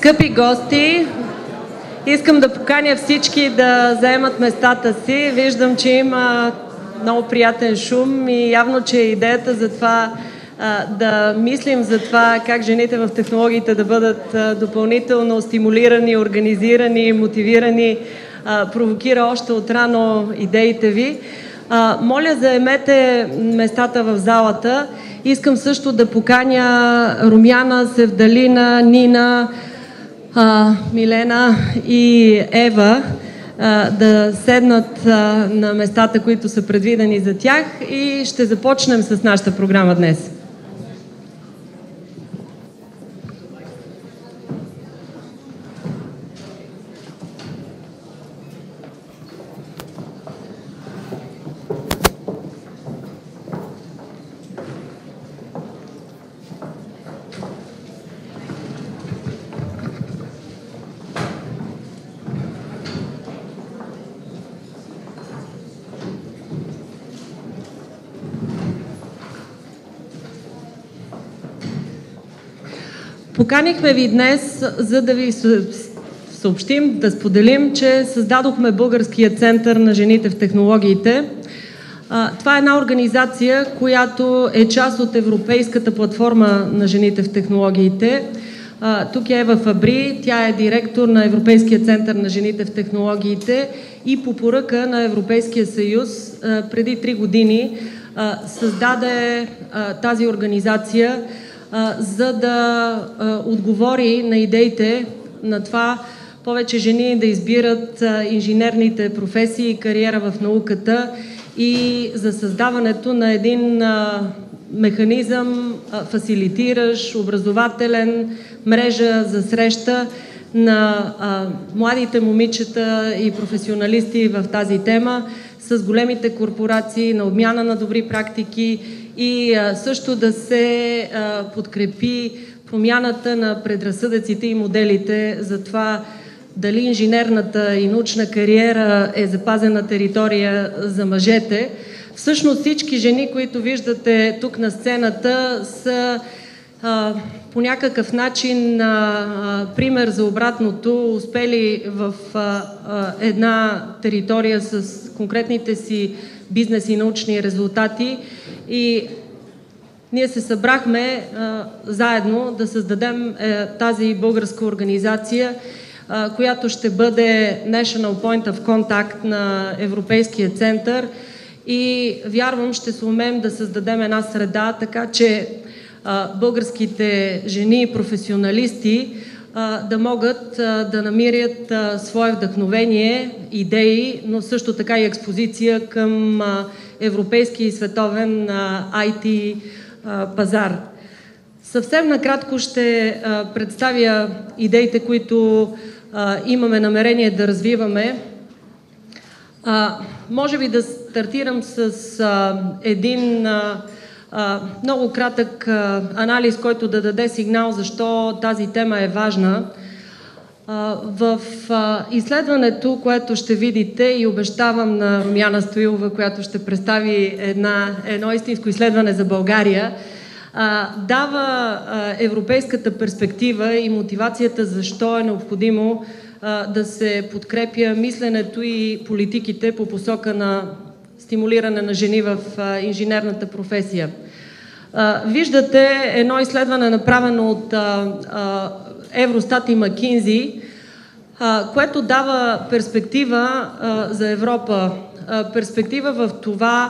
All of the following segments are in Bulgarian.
Скъпи гости, искам да поканя всички да заемат местата си. Виждам, че има много приятен шум и явно, че идеята за това да мислим за това как жените в технологиите да бъдат допълнително стимулирани, организирани, мотивирани, провокира още отрано идеите ви. Моля, заемете местата в залата. Искам също да поканя Румяна, Севдалина, Нина, Милена и Ева да седнат на местата, които са предвидени за тях, и ще започнем с нашата програма днес. Поканихме ви днес, за да ви съобщим, да споделим, че създадохме Българския център на жените в технологиите. Това е една организация, която е част от Европейската платформа на жените в технологиите. Тук е Ева Фабри, тя е директор на Европейския център на жените в технологиите и по поръка на Европейския съюз преди 3 години създаде тази организация, за да отговори на идеите на това повече жени да избират инженерните професии и кариера в науката, и за създаването на един механизъм, фасилитиращ, образователен, мрежа за среща на младите момичета и професионалисти в тази тема с големите корпорации, на обмяна на добри практики и също да се подкрепи промяната на предразсъдъците и моделите за това дали инженерната и научна кариера е запазена територия за мъжете. Всъщност всички жени, които виждате тук на сцената, са по някакъв начин пример за обратното, успели в една територия с конкретните си бизнес и научни резултати, и ние се събрахме заедно да създадем тази българска организация, която ще бъде National Point of Contact на Европейския център, и вярвам, ще сумеем да създадем една среда, така че българските жени и професионалисти да могат да намират свое вдъхновение, идеи, но също така и експозиция към европейски и световен IT пазар. Съвсем накратко ще представя идеите, които имаме намерение да развиваме. Може би да стартирам с един много кратък анализ, който да даде сигнал защо тази тема е важна. В изследването, което ще видите, и обещавам на Румяна Стоилова, която ще представи едно истинско изследване за България, дава европейската перспектива и мотивацията защо е необходимо да се подкрепя мисленето и политиките по посока на стимулиране на жени в инженерната професия. Виждате едно изследване, направено от Евростат и Макинзи, което дава перспектива за Европа. Перспектива в това,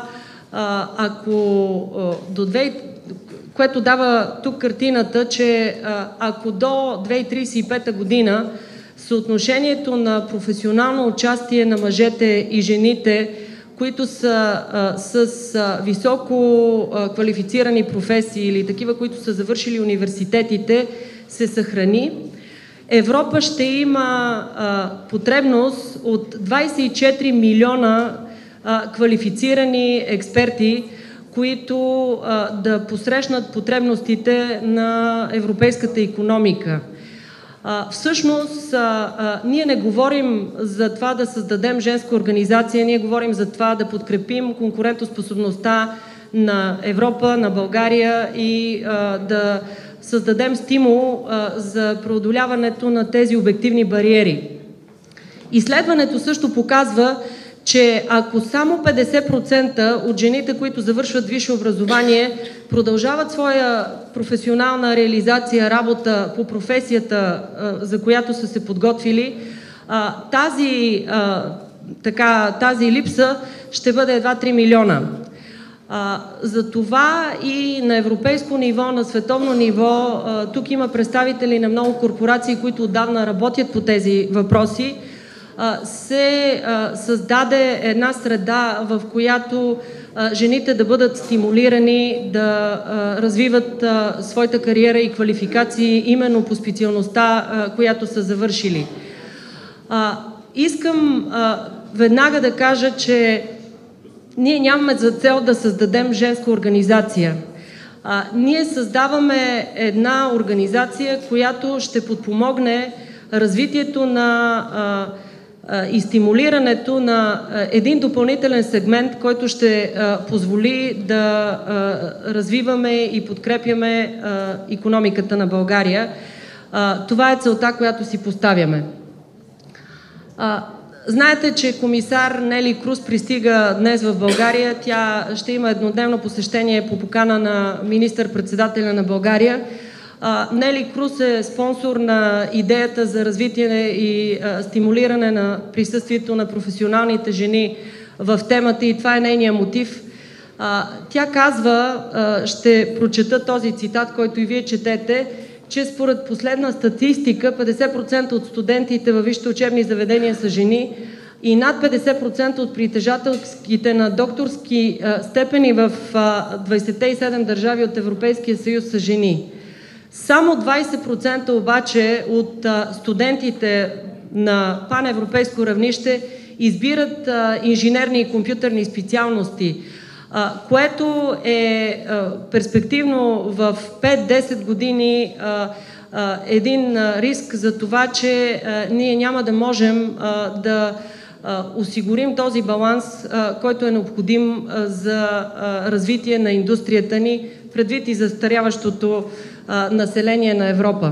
което дава тук картината, че ако до 2035 година съотношението на професионално участие на мъжете и жените, които са с високо квалифицирани професии или такива, които са завършили университетите, се съхрани, Европа ще има потребност от 24 милиона квалифицирани експерти, които да посрещнат потребностите на европейската икономика. Всъщност, ние не говорим за това да създадем женска организация, ние говорим за това да подкрепим конкурентоспособността на Европа, на България и да създадем стимул за преодоляването на тези обективни бариери. Изследването също показва, че ако само 50% от жените, които завършват висше образование, продължават своя професионална реализация, работа по професията, за която са се подготвили, тази липса ще бъде едва 3 милиона. Затова и на европейско ниво, на световно ниво, тук има представители на много корпорации, които отдавна работят по тези въпроси, се създаде една среда, в която жените да бъдат стимулирани да развиват своята кариера и квалификации именно по специалността, която са завършили. Искам веднага да кажа, че ние нямаме за цел да създадем женска организация. Ние създаваме една организация, която ще подпомогне развитието на и стимулирането на един допълнителен сегмент, който ще позволи да развиваме и подкрепяме икономиката на България. Това е целта, която си поставяме. Знаете, че комисар Нели Круз пристига днес в България. Тя ще има еднодневно посещение по покана на министър-председателя на България. Нели Круз е спонсор на идеята за развитие и стимулиране на присъствието на професионалните жени в темата и това е нейният мотив. Тя казва, ще прочета този цитат, който и вие четете, че според последна статистика 50% от студентите във висшите учебни заведения са жени и над 50% от притежателските на докторски степени в 27 държави от Европейския съюз са жени. Само 20% обаче от студентите на паневропейско равнище избират инженерни и компютърни специалности, което е перспективно в 5-10 години един риск за това, че ние няма да можем да осигурим този баланс, който е необходим за развитие на индустрията ни, предвид и застаряващото население на Европа.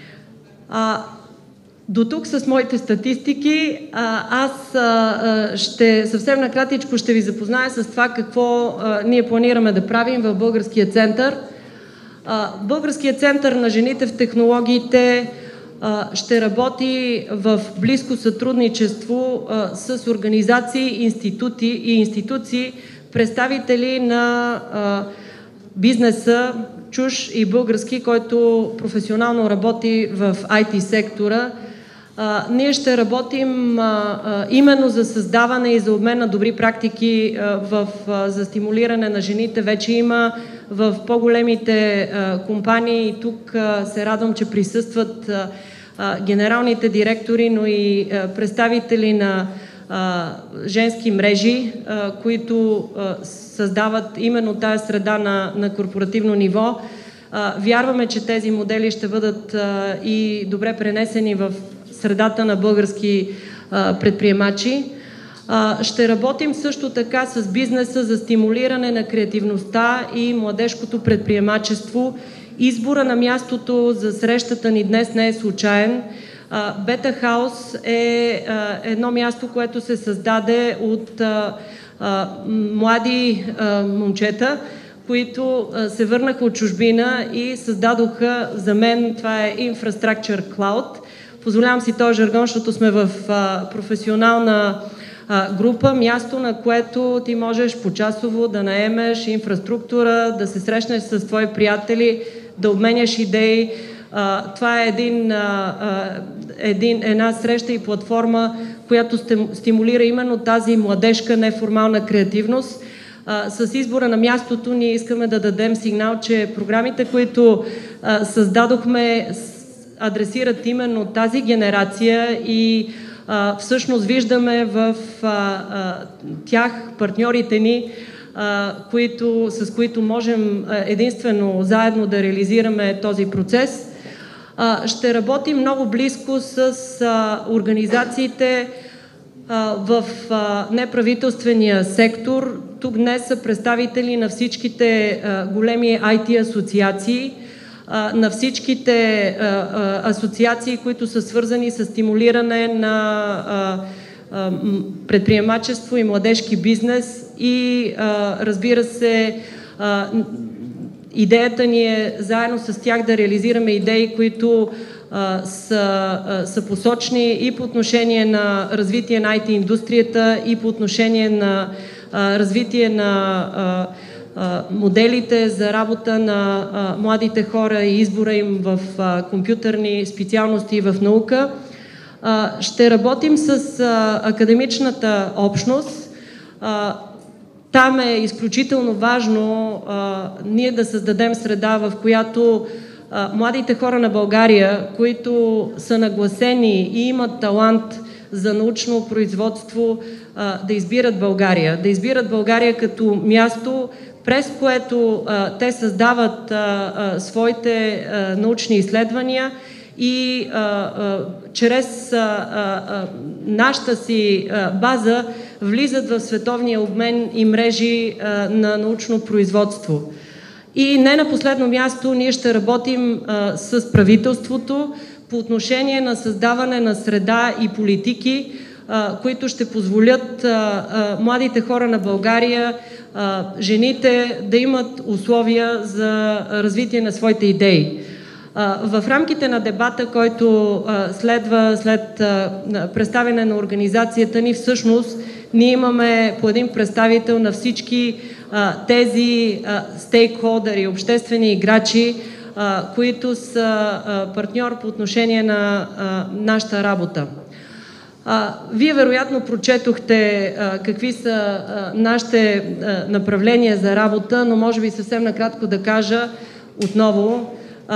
До тук с моите статистики. Аз съвсем накратичко ще ви запозная с това какво ние планираме да правим в Българския център. Българският център на жените в технологиите ще работи в близко сътрудничество с организации, институти и институции, представители на бизнеса, чуж и български, който професионално работи в IT сектора. Ние ще работим именно за създаване и за обмен на добри практики за стимулиране на жените. Вече има в по-големите компании и тук се радвам, че присъстват генералните директори, но и представители на женски мрежи, които създават именно тая среда на корпоративно ниво. Вярваме, че тези модели ще бъдат и добре пренесени в средата на български предприемачи. Ще работим също така с бизнеса за стимулиране на креативността и младежкото предприемачество. Избора на мястото за срещата ни днес не е случайен. Бета Хаус е едно място, което се създаде от млади момчета, които се върнаха от чужбина и създадоха, за мен това е Infrastructure Cloud. Позволявам си този жаргон, защото сме в професионална група, място, на което ти можеш почасово да наемеш инфраструктура, да се срещнеш с твои приятели, да обменяш идеи. Това е една среща и платформа, която стимулира именно тази младежка неформална креативност. С избора на мястото ние искаме да дадем сигнал, че програмите, които създадохме, адресират именно тази генерация и всъщност виждаме в тях партньорите ни, с които можем единствено заедно да реализираме този процес. Ще работим много близко с организациите в неправителствения сектор. Тук днес са представители на всичките големи IT асоциации. на всичките асоциации, които са свързани с стимулиране на предприемачество и младежки бизнес и разбира се, идеята ни е заедно с тях да реализираме идеи, които са посочни и по отношение на развитие на IT индустрията, и по отношение на развитие на моделите за работа на младите хора и избора им в компютърни специалности и в наука. Ще работим с академичната общност. Там е изключително важно ние да създадем среда, в която младите хора на България, които са нагласени и имат талант за научно производство, да избират България. Да избират България като място, през което те създават своите научни изследвания и чрез нашата си база влизат в световния обмен и мрежи на научно производство. И не на последно място, ние ще работим с правителството по отношение на създаване на среда и политики, които ще позволят младите хора на България, жените да имат условия за развитие на своите идеи. В рамките на дебата, който следва след представяне на организацията ни, всъщност ние имаме по един представител на всички тези стейкхолдери, обществени играчи, които са партньор по отношение на нашата работа. Вие вероятно прочетохте какви са нашите направления за работа, но може би съвсем накратко да кажа отново.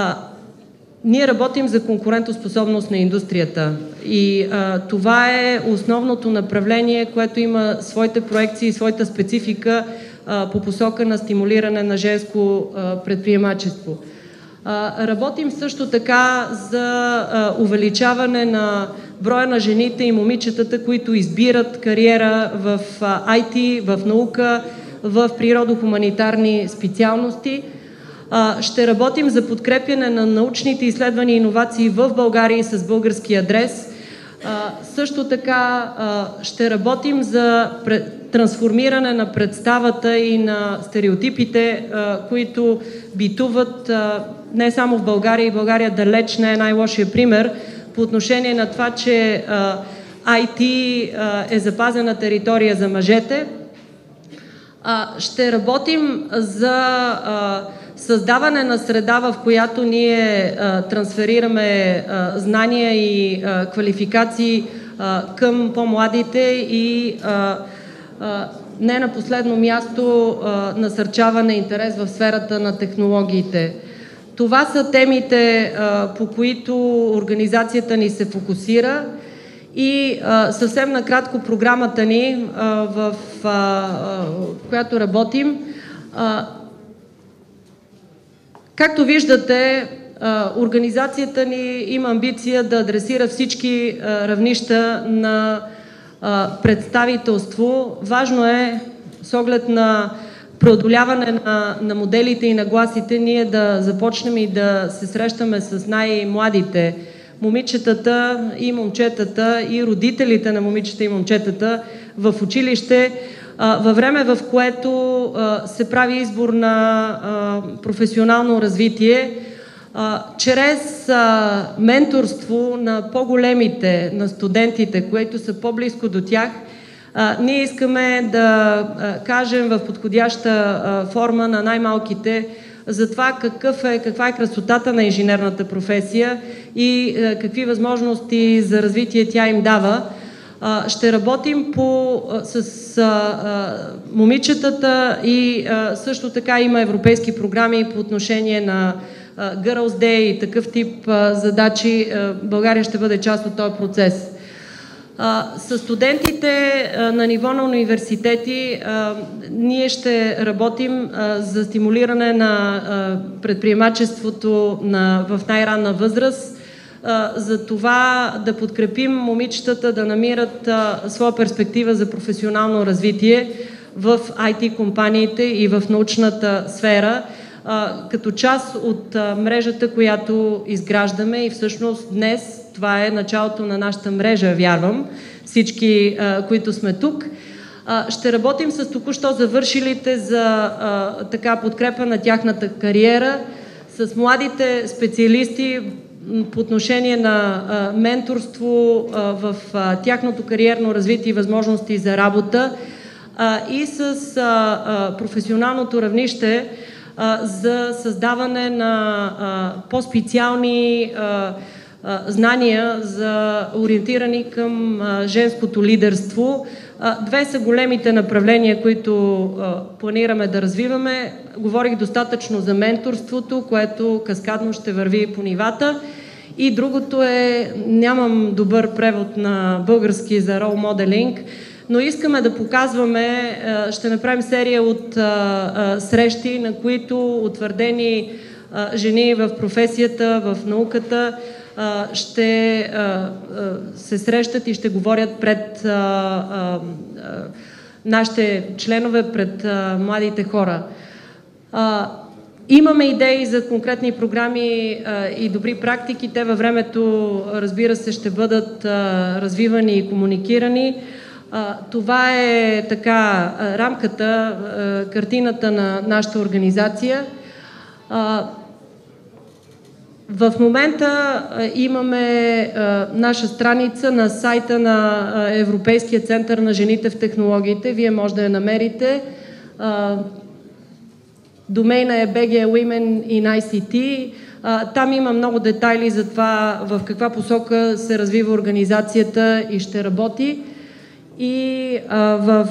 Ние работим за конкурентоспособност на индустрията и това е основното направление, което има своите проекции и своята специфика по посока на стимулиране на женско предприемачество. Работим също така за увеличаване на броя на жените и момичетата, които избират кариера в IT, в наука, в природо-хуманитарни специалности. Ще работим за подкрепяне на научните изследвания и иновации в България и с български адрес. Също така ще работим за трансформиране на представата и на стереотипите, които битуват не само в България, и България далеч не е най-лошия пример по отношение на това, че IT е запазена територия за мъжете. Ще работим за създаване на среда, в която ние трансферираме знания и квалификации към по-младите и не на последно място насърчаване интерес в сферата на технологиите. Това са темите, по които организацията ни се фокусира и съвсем накратко програмата ни, в която работим. Както виждате, организацията ни има амбиция да адресира всички равнища на представителство. Важно е, с оглед на преодоляване на моделите и нагласите, ние да започнем и да се срещаме с най-младите момичетата и момчетата и родителите на момичета и момчетата в училище, във време, в което се прави избор на професионално развитие, чрез менторство на по-големите, на студентите, които са по-близко до тях, ние искаме да кажем в подходяща форма на най-малките за това каква е красотата на инженерната професия и какви възможности за развитие тя им дава. Ще работим с момичетата и също така има европейски програми по отношение на Girls Day и такъв тип задачи. България ще бъде част от този процес. С студентите на ниво на университети ние ще работим за стимулиране на предприемачеството в най-ранна възраст, за това да подкрепим момичетата да намират своя перспектива за професионално развитие в IT компаниите и в научната сфера. като част от мрежата, която изграждаме, и всъщност днес това е началото на нашата мрежа, вярвам, всички, които сме тук. Ще работим с току-що завършилите за подкрепа на тяхната кариера, с младите специалисти по отношение на менторство в тяхното кариерно развитие и възможности за работа, и с професионалното равнище за създаване на по-специални знания, за ориентирани към женското лидерство. Две са големите направления, които планираме да развиваме. Говорих достатъчно за менторството, което каскадно ще върви по нивата. И другото е, нямам добър превод на български за рол моделинг, но искаме да показваме, ще направим серия от срещи, на които утвърдени жени в професията, в науката, ще се срещат и ще говорят пред нашите членове, пред младите хора. Имаме идеи за конкретни програми и добри практики. Те във времето, разбира се, ще бъдат развивани и комуникирани. Това е така рамката, картината на нашата организация. В момента имаме наша страница на сайта на Европейския център на жените в технологиите. Вие може да я намерите. Домейна е BG Women in ICT. Там има много детайли за това в каква посока се развива организацията и ще работи. И в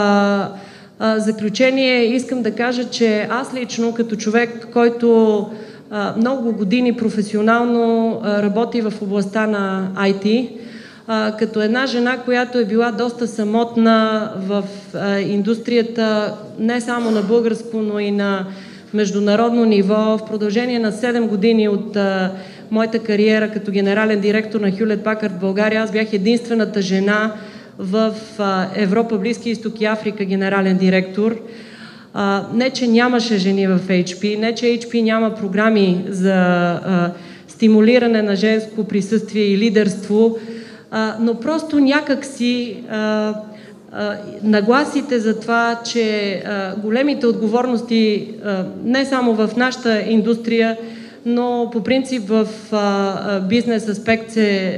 заключение искам да кажа, че аз лично като човек, който много години професионално работи в областта на IT, като една жена, която е била доста самотна в индустрията, не само на българско, но и на международно ниво. В продължение на 7 години от моята кариера като генерален директор на Хюлет Пакард в България, аз бях единствената жена в Европа, Близки изток и Африка генерален директор. Не, че нямаше жени в HP, не, че HP няма програми за стимулиране на женско присъствие и лидерство, но просто някак си нагласите за това, че големите отговорности не само в нашата индустрия, но по принцип в бизнес аспект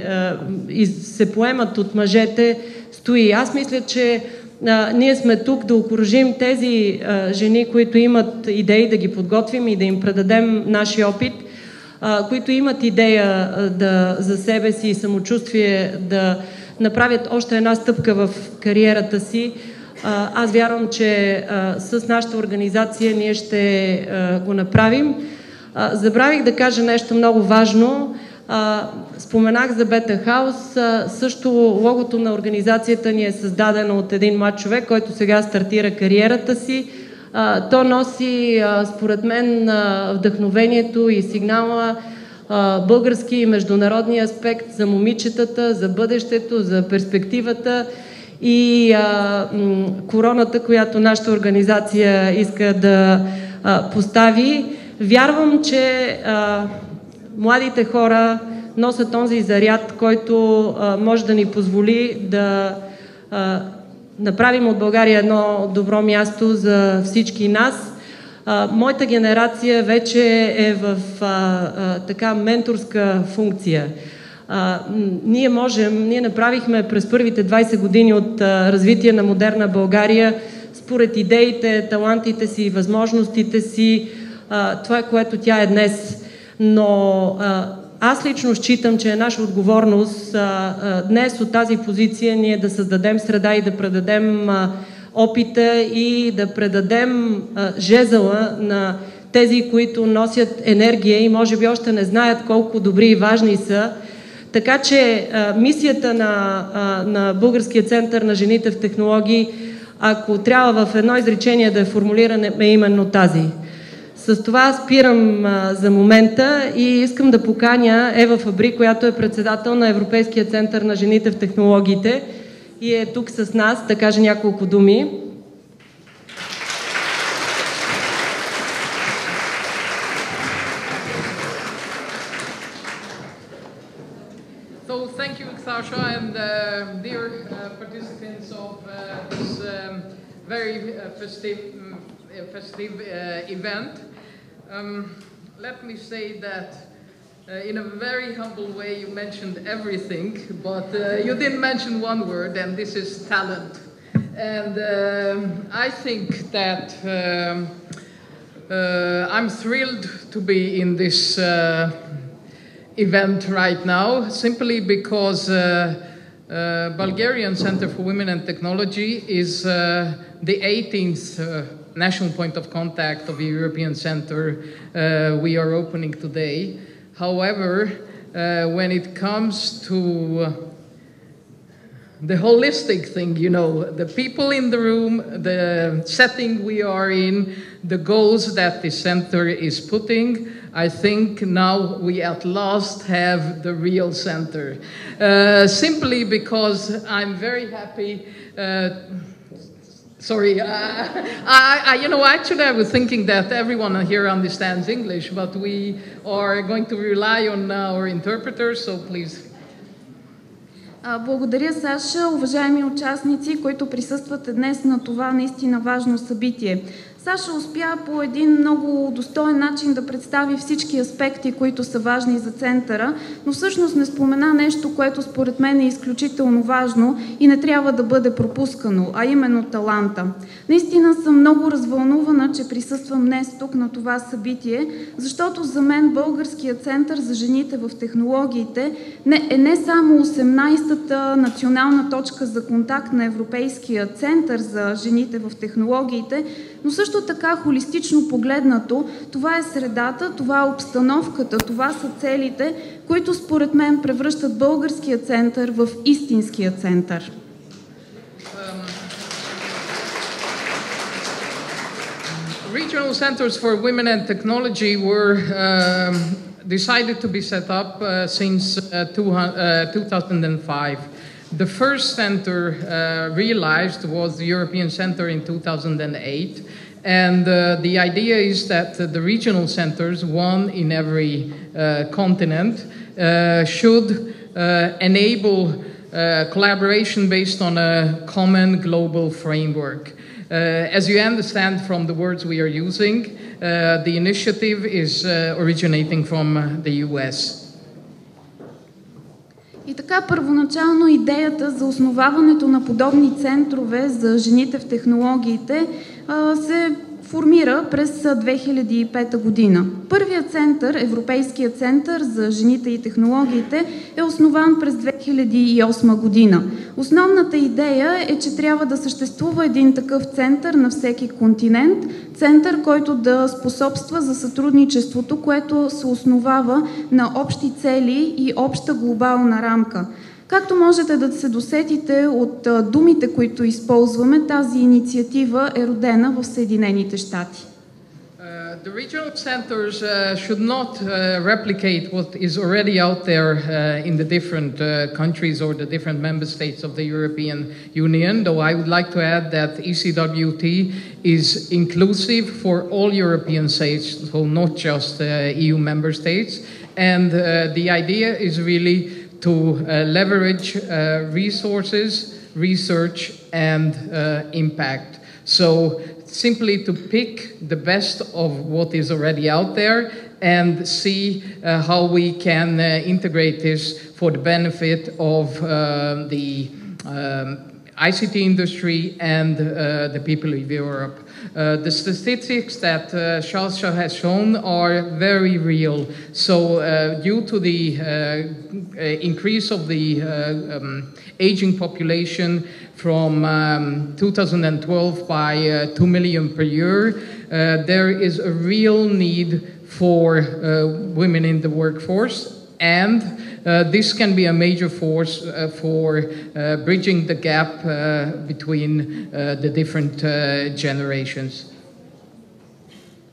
се поемат от мъжете, стои. Аз мисля, че ние сме тук да окуражим тези жени, които имат идеи, да ги подготвим и да им предадем нашия опит, които имат идея за себе си и самочувствие да направят още една стъпка в кариерата си. Аз вярвам, че с нашата организация ние ще го направим. Забравих да кажа нещо много важно. Споменах за Бета Хаус. Също логото на организацията ни е създадено от един млад човек, който сега стартира кариерата си. То носи, според мен, вдъхновението и сигнала, български и международни аспект за момичетата, за бъдещето, за перспективата и короната, която нашата организация иска да постави. Вярвам, че младите хора носят този заряд, който може да ни позволи да направим от България едно добро място за всички нас. Моята генерация вече е в така менторска функция. Ние направихме през първите 20 години от развитие на модерна България, според идеите, талантите си, възможностите си, това е което тя е днес. Но аз лично считам, че е наша отговорност днес от тази позиция ние да създадем среда и да предадем опита и да предадем жезъла на тези, които носят енергия и може би още не знаят колко добри и важни са. Така че мисията на Българския център на жените в технологии, ако трябва в едно изречение да е формулиране, е именно тази. С това спирам за момента и искам да поканя Ева Фабри, която е председател на Европейския център на жените в технологиите и е тук с нас да каже няколко думи. thank you, Sasha, and dear participants of this very festive event. Let me say that in a very humble way you mentioned everything, but you didn't mention one word, and this is talent. And I think that I'm thrilled to be in this event right now, simply because Bulgarian Center for Women and Technology is the 18th national point of contact of the European Center we are opening today. However, when it comes to the holistic thing, you know, the people in the room, the setting we are in, the goals that the center is putting, I think now we at last have the real center. Simply because I'm very happy. Sorry, you know, actually I was thinking that everyone here understands English, but we are going to rely on our interpreters, so please. Благодаря, Саша. Уважаеми участници, които присъствате днес на това наистина важно събитие. Саша успя по един много достоен начин да представи всички аспекти, които са важни за центъра, но всъщност не спомена нещо, което според мен е изключително важно и не трябва да бъде пропускано, а именно таланта. Наистина съм много развълнувана, че присъствам днес тук на това събитие, защото за мен Българският център за жените в технологиите е не само 18-та национална точка за контакт на Европейския център за жените в технологиите, но също така холистично погледнато, това е средата, това е обстановката, това са целите, които според мен превръщат Българския център в истинския център. Regional centers for women and technology were decided to be set up since 2005. The first center realized was the European Center in 2008, and the idea is that the regional centers, one in every continent, should enable collaboration based on a common global framework. As you understand from the words we are using, the initiative is originating from the US. И така, първоначално идеята за основаването на подобни центрове за жените в технологиите се формира през 2005 година. Първият център, Европейският център за жените и технологиите, е основан през 2008 година. Основната идея е, че трябва да съществува един такъв център на всеки континент, център, който да способства за сътрудничеството, което се основава на общи цели и обща глобална рамка. Както можете да се досетите от думите, които използваме, тази инициатива е родена в Съединените щати. The regional centers should not replicate what is already out there in the different countries or the different member states of the European Union, though I would like to add that ECWT is inclusive for all European states, so not just EU member states, and the idea is really to leverage resources, research, and impact. So simply to pick the best of what is already out there and see how we can integrate this for the benefit of the ICT industry and the people of Europe. The statistics that Sasha has shown are very real. So due to the increase of the aging population from 2012 by 2 million per year, there is a real need for women in the workforce, and this can be a major force for bridging the gap between the different generations.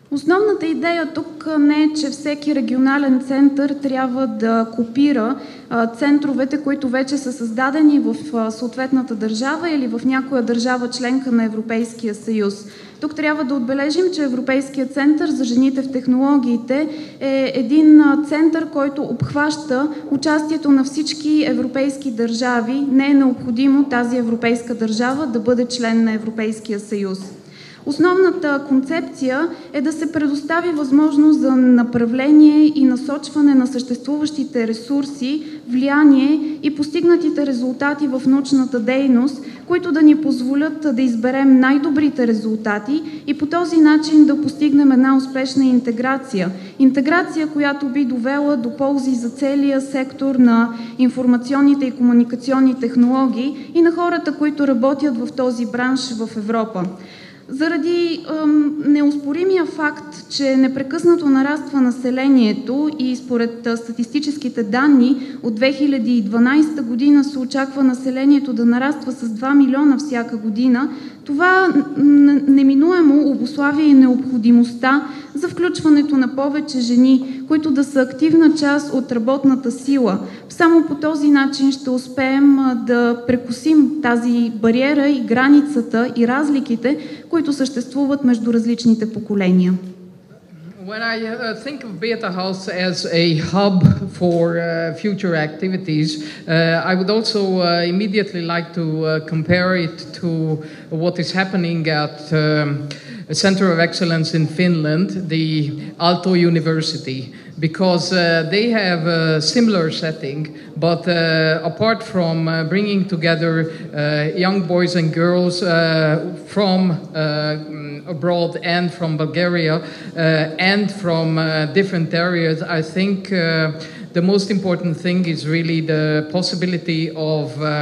Основната идея тук не е, че всеки регионален център трябва да копира центровете, които вече са създадени в съответната държава или в някоя държава членка на Европейския съюз. Тук трябва да отбележим, че Европейският център за жените в технологиите е един център, който обхваща участието на всички европейски държави. Не е необходимо тази европейска държава да бъде член на Европейския съюз. Основната концепция е да се предостави възможност за направление и насочване на съществуващите ресурси, влияние и постигнатите резултати в научната дейност, които да ни позволят да изберем най-добрите резултати и по този начин да постигнем една успешна интеграция. Интеграция, която би довела до ползи за целия сектор на информационните и комуникационни технологии и на хората, които работят в този бранш в Европа. Заради неоспоримия факт, че непрекъснато нараства населението и според статистическите данни от 2012 година се очаква населението да нараства с 2 милиона всяка година, това неминуемо обуславя и необходимостта за включването на повече жени, които да са активна част от работната сила. Само по този начин ще успеем да прекосим тази бариера и границата и разликите, които съществуват между различните поколения. When I think of Beta House as a hub for future activities, I would also immediately like to compare it to what is happening at a Center of Excellence in Finland, the Aalto University, because they have a similar setting, but apart from bringing together young boys and girls from abroad and from Bulgaria and from different areas, I think the most important thing is really the possibility of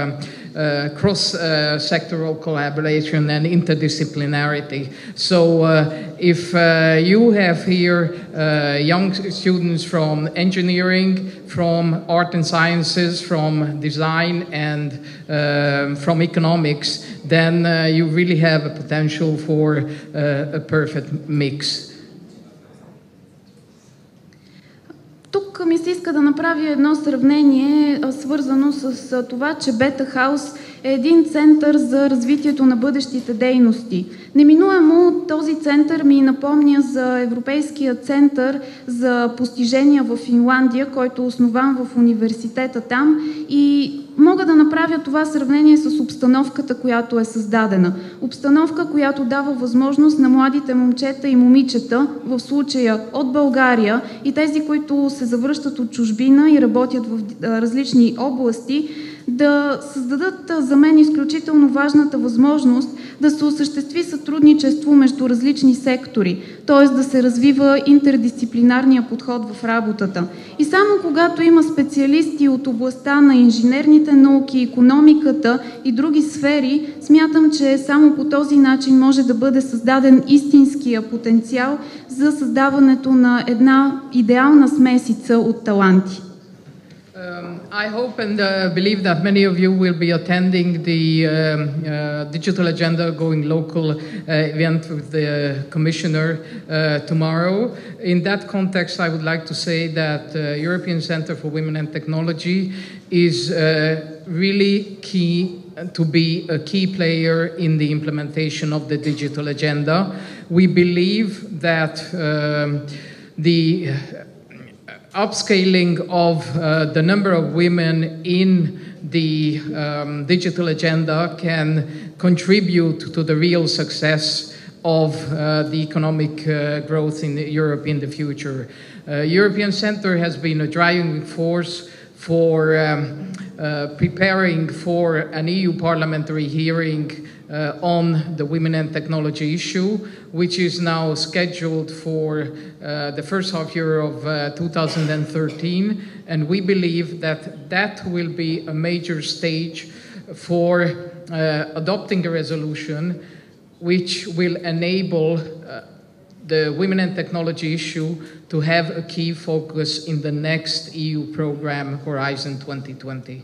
cross-sectoral collaboration and interdisciplinarity. So if you have here young students from engineering, from art and sciences, from design and from economics, then you really have a potential for a perfect mix. Тук ми се иска да направя едно сравнение, свързано с това, че Бета Хаус е един център за развитието на бъдещите дейности. Неминуемо този център ми напомня за Европейския център за постижения в Финландия, който е основан в университета там, и мога да направя това сравнение с обстановката, която е създадена. Обстановка, която дава възможност на младите момчета и момичета, в случая от България и тези, които се завръщат от чужбина и работят в различни области, да създадат за мен изключително важната възможност да се осъществи сътрудничество между различни сектори, т.е. да се развива интердисциплинарния подход в работата. И само когато има специалисти от областта на инженерните науки, икономиката и други сфери, смятам, че само по този начин може да бъде създаден истинския потенциал за създаването на една идеална смесица от таланти. I hope and believe that many of you will be attending the Digital Agenda Going Local event with the Commissioner tomorrow. In that context, I would like to say that European Centre for Women and Technology is really key to be a key player in the implementation of the digital agenda. We believe that the upscaling of the number of women in the digital agenda can contribute to the real success of the economic growth in Europe in the future. European Centre has been a driving force for preparing for an EU parliamentary hearing on the women and technology issue, which is now scheduled for the first half year of 2013, and we believe that that will be a major stage for adopting a resolution which will enable the women and technology issue to have a key focus in the next EU program, Horizon 2020.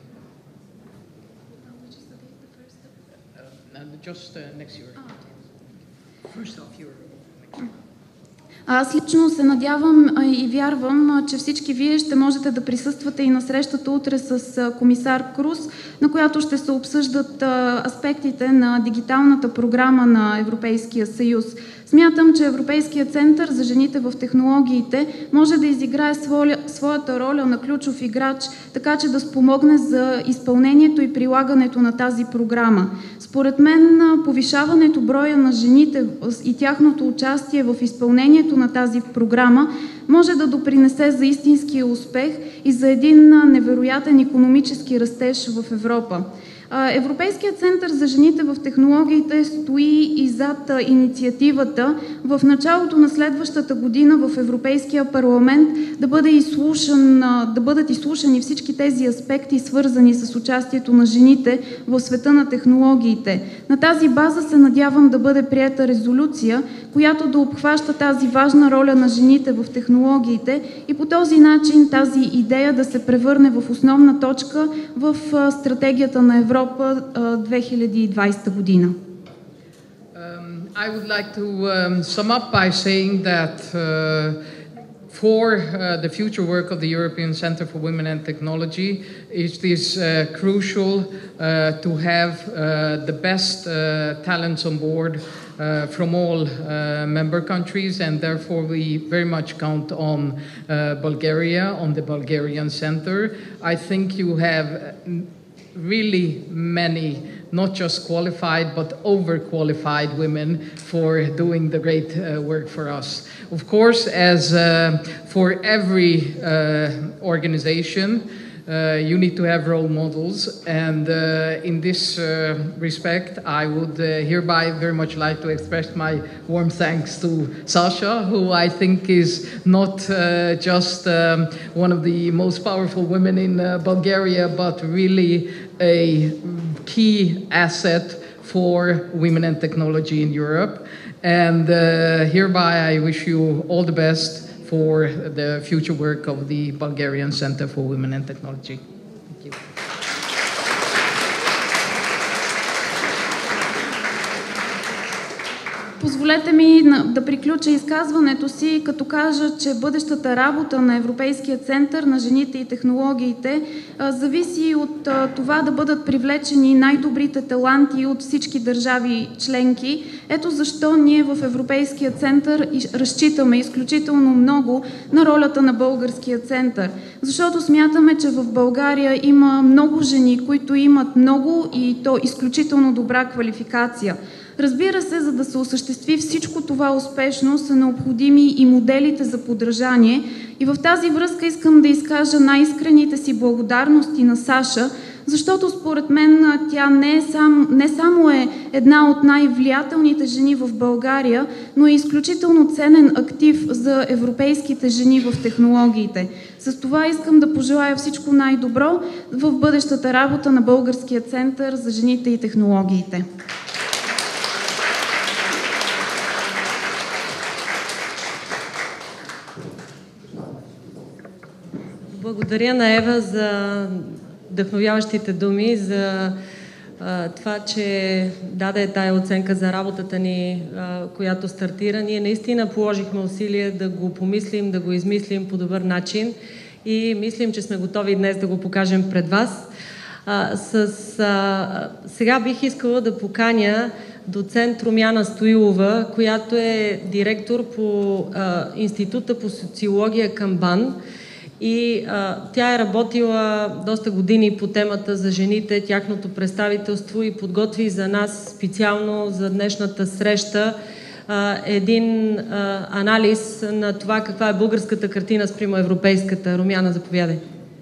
Just next year. First half year. Аз лично се надявам и вярвам, че всички вие ще можете да присъствате и на срещата утре с комисар Круз, на която ще се обсъждат аспектите на дигиталната програма на Европейския съюз. Смятам, че Европейският център за жените в технологиите може да изиграе своята роля на ключов играч, така че да спомогне за изпълнението и прилагането на тази програма. Според мен, повишаването броя на жените и тяхното участие в изпълнението на тази програма може да допринесе за истинския успех и за един невероятен икономически растеж в Европа. Европейският център за жените в технологиите стои и зад инициативата в началото на следващата година в Европейския парламент да бъдат изслушани всички тези аспекти, свързани с участието на жените в света на технологиите. На тази база се надявам да бъде приета резолюция, която да обхваща тази важна роля на жените в технологиите и по този начин тази идея да се превърне в основна точка в стратегията на Европа 2020 година. I would like to sum up by saying that for the future work of the European Centre for Women and Technology, it is crucial to have the best talents on board from all member countries, and therefore we very much count on Bulgaria, on the Bulgarian Centre. I think you have really many, not just qualified, but overqualified women for doing the great work for us. Of course, as for every organization, you need to have role models, and in this respect, I would hereby very much like to express my warm thanks to Sasha, who I think is not just one of the most powerful women in Bulgaria, but really a key asset for women and technology in Europe. And hereby I wish you all the best for the future work of the Bulgarian Center for Women and Technology. Thank you. Позволете ми да приключа изказването си, като кажа, че бъдещата работа на Европейския център на жените и технологиите зависи от това да бъдат привлечени най-добрите таланти от всички държави членки. Ето защо ние в Европейския център разчитаме изключително много на ролята на българския център. Защото смятаме, че в България има много жени, които имат много и то изключително добра квалификация. Разбира се, за да се осъществи всичко това успешно, са необходими и моделите за подражание. И в тази връзка искам да изкажа най-искрените си благодарности на Саша, защото според мен тя не само е една от най-влиятелните жени в България, но е изключително ценен актив за европейските жени в технологиите. С това искам да пожелая всичко най-добро в бъдещата работа на Българския център за жените и технологиите. Благодаря на Ева за вдъхновяващите думи, за това, че даде тая оценка за работата ни, която стартира. Ние наистина положихме усилия да го помислим, да го измислим по добър начин и мислим, че сме готови днес да го покажем пред вас. Сега бих искала да поканя доцент Румяна Стоилова, която е директор по Института по социология към БАН. И тя е работила доста години по темата за жените, тяхното представителство и подготви за нас специално за днешната среща един анализ на това каква е българската картина спрямо европейската. Румяна, заповядай.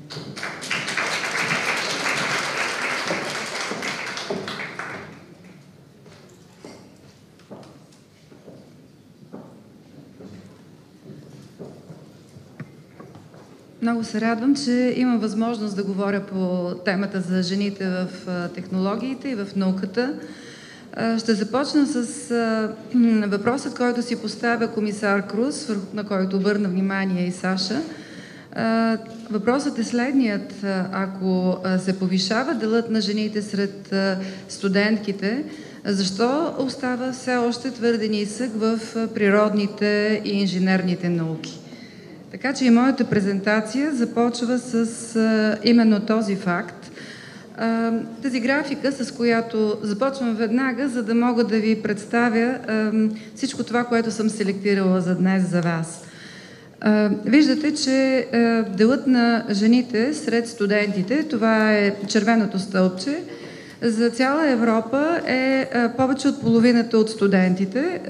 Много се радвам, че имам възможност да говоря по темата за жените в технологиите и в науката. Ще започна с въпросът, който си поставя комисар Круз, на който обърна внимание и Саша. Въпросът е следният. Ако се повишава делът на жените сред студентките, Защо остава все още твърде нисък в природните и инженерните науки? Така че и моята презентация започва с именно този факт. Тази графика, с която започвам веднага, за да мога да ви представя всичко това, което съм селектирала за днес за вас. Виждате, че делът на жените сред студентите, това е червеното стълбче, за цяла Европа е повече от половината от студентите.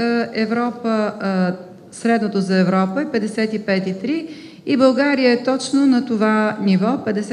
Средното за Европа е 55,3 и България е точно на това ниво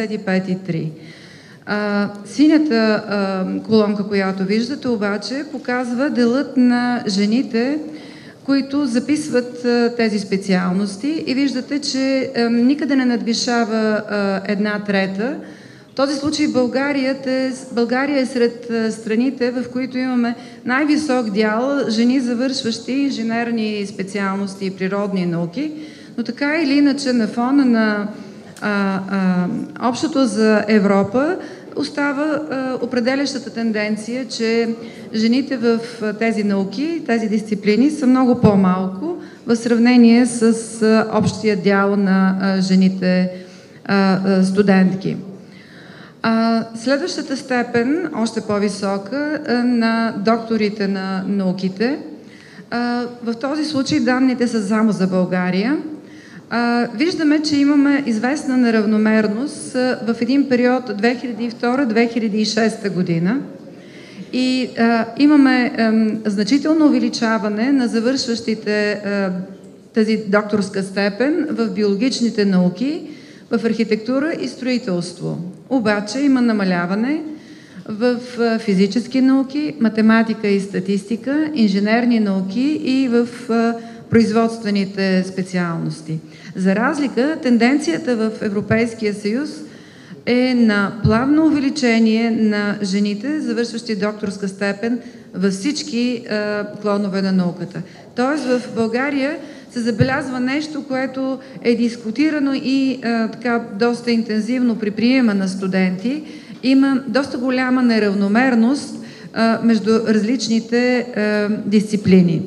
55,3. Синята колонка, която виждате, обаче показва делът на жените, които записват тези специалности, и виждате, че никъде не надвишава 1/3. В този случай България е сред страните, в които имаме най-висок дял жени, завършващи инженерни специалности и природни науки, но така или иначе на фона на общото за Европа остава определящата тенденция, че жените в тези науки, тези дисциплини са много по-малко в сравнение с общия дял на жените студентки. Следващата степен, още по-висока, на докторите на науките. В този случай данните са само за България. Виждаме, че имаме известна неравномерност в един период 2002-2006 година и имаме значително увеличаване на завършващите тази докторска степен в биологичните науки, в архитектура и строителство. Обаче има намаляване в физически науки, математика и статистика, инженерни науки и в производствените специалности. За разлика, тенденцията в Европейския съюз е на плавно увеличение на жените, завършващи докторска степен във всички клонове на науката. Тоест в България се забелязва нещо, което е дискутирано и така доста интензивно при приема на студенти. Има доста голяма неравномерност между различните дисциплини.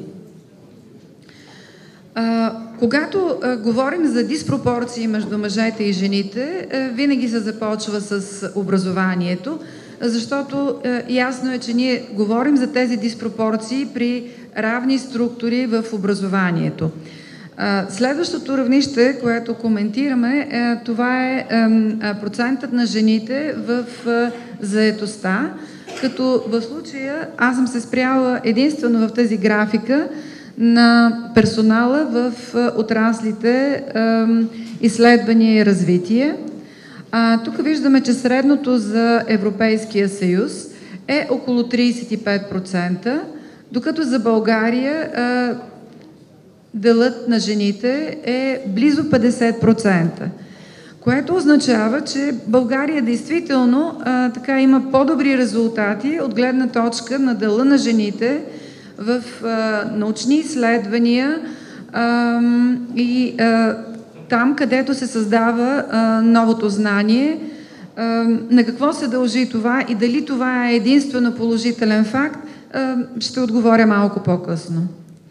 Когато говорим за диспропорции между мъжете и жените, винаги се започва с образованието, защото ясно е, че ние говорим за тези диспропорции при равни структури в образованието. Следващото равнище, което коментираме, това е процентът на жените в заетостта, като в случая аз съм се спряла единствено в тази графика на персонала в отраслите изследвания и развитие. Тук виждаме, че средното за Европейския съюз е около 35%, докато за България делът на жените е близо 50%, което означава, че България действително така има по-добри резултати от гледна точка на дела на жените в научни изследвания и там, където се създава новото знание. На какво се дължи това и дали това е единствено положителен факт, ще отговоря малко по-късно.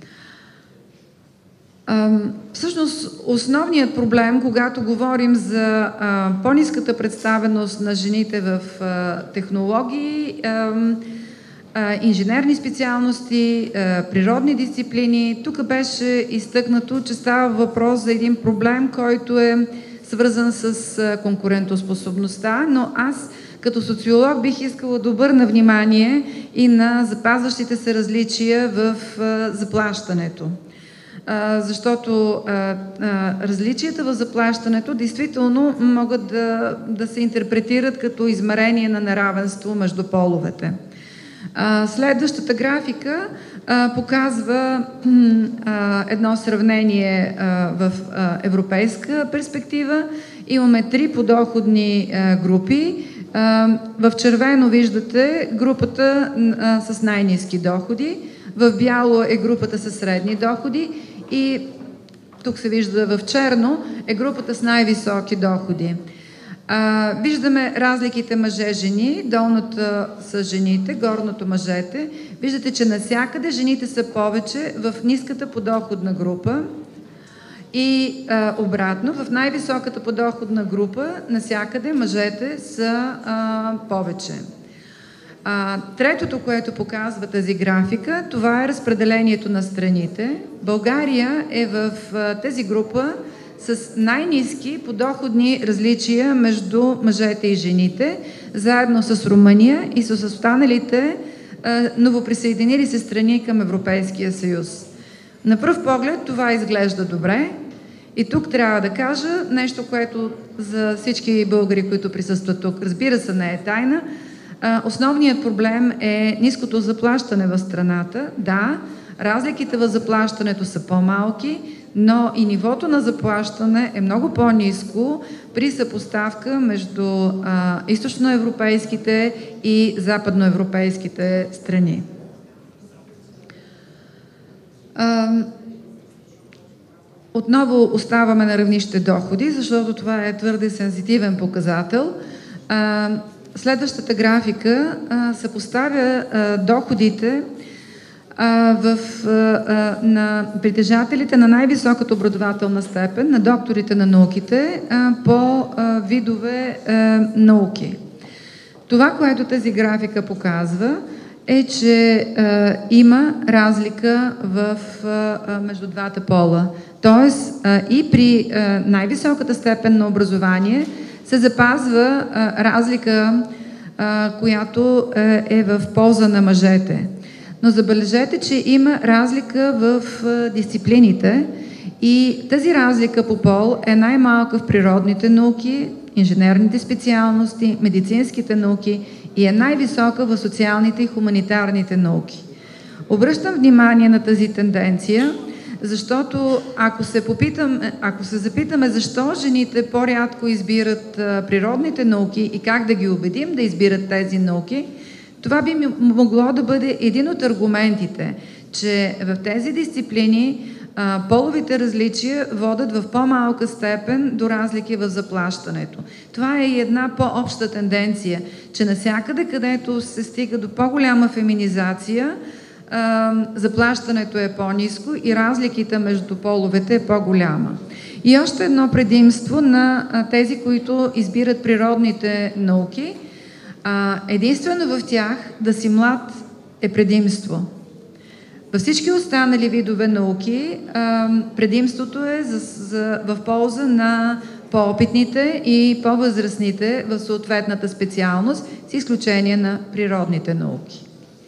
Всъщност, основният проблем, когато говорим за по-ниската представеност на жените в технологии, инженерни специалности, природни дисциплини, тук беше изтъкнато, че става въпрос за един проблем, който е свързан с конкурентоспособността, но аз като социолог бих искала да обърна внимание и на запазващите се различия в заплащането. Защото различията в заплащането действително могат да се интерпретират като измерение на неравенство между половете. Следващата графика показва едно сравнение в европейска перспектива. Имаме 3 подоходни групи. В червено виждате групата с най-ниски доходи, в бяло е групата с средни доходи и тук се вижда в черно е групата с най-високи доходи. Виждаме разликите мъже-жени, долната са жените, горното мъжете. Виждате, че навсякъде жените са повече в ниската подоходна група и обратно, в най-високата подоходна група навсякъде мъжете са повече. Третото, което показва тази графика, това е разпределението на страните. България е в тази група с най-ниски подоходни различия между мъжете и жените, заедно с Румъния и с останалите новоприсъединили се страни към Европейския съюз. На пръв поглед това изглежда добре и тук трябва да кажа нещо, което за всички българи, които присъстват тук, разбира се, не е тайна. Основният проблем е ниското заплащане в страната. Да, разликите в заплащането са по-малки, но и нивото на заплащане е много по-ниско при съпоставка между източноевропейските и западноевропейските страни. Отново оставаме на равнище доходи, защото това е твърде сензитивен показател. Следващата графика съпоставя доходите на притежателите на най-високата образователна степен, на докторите на науките по видове науки. Това, което тази графика показва, е, че има разлика между двата пола. Тоест и при най-високата степен на образование се запазва разлика, която е в полза на мъжете. Но забележете, че има разлика в дисциплините и тази разлика по пол е най-малка в природните науки, инженерните специалности, медицинските науки и е най-висока в социалните и хуманитарните науки. Обръщам внимание на тази тенденция, защото ако се запитаме защо жените по-рядко избират природните науки и как да ги убедим да избират тези науки, това би могло да бъде един от аргументите, че в тези дисциплини половите различия водят в по-малка степен до разлики в заплащането. Това е и една по-обща тенденция, че навсякъде, където се стига до по-голяма феминизация, заплащането е по-ниско и разликите между половете е по-голяма. И още едно предимство на тези, които избират природните науки, единствено в тях да си млад е предимство. Във всички останали видове науки предимството е в полза на по-опитните и по-възрастните в съответната специалност, с изключение на природните науки.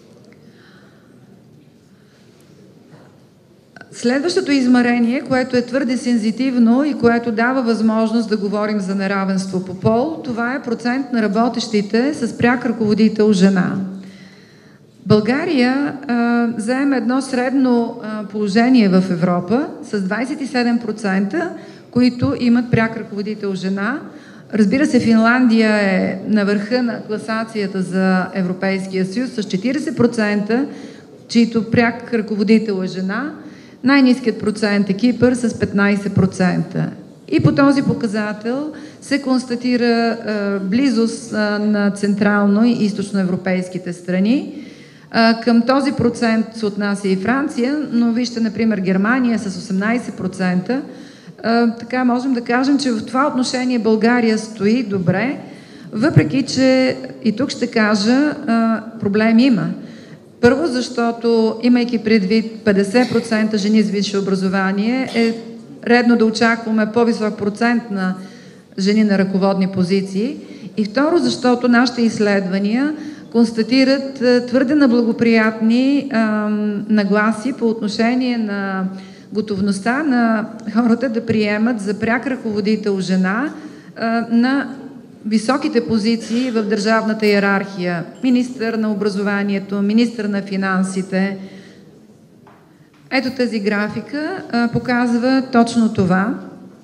Следващото измерение, което е твърде сензитивно и което дава възможност да говорим за неравенство по пол, това е процент на работещите с пряк ръководител жена. България заема едно средно положение в Европа с 27%, които имат пряк ръководител жена. Разбира се, Финландия е на върха на класацията за Европейския съюз с 40%, чието пряк ръководител е жена. Най-ниският процент е Кипър с 15%. И по този показател се констатира близост на централно и източноевропейските страни. Към този процент се отнася и Франция, но вижте, например, Германия с 18%. Така можем да кажем, че в това отношение България стои добре, въпреки че, и тук ще кажа, проблем има. Първо, защото, имайки предвид 50% жени с висше образование, е редно да очакваме по-висок процент на жени на ръководни позиции. И второ, защото нашите изследвания констатират твърде неблагоприятни нагласи по отношение на готовността на хората да приемат за пряк ръководител жена на високите позиции в държавната иерархия. Министър на образованието, министър на финансите. Ето тази графика показва точно това.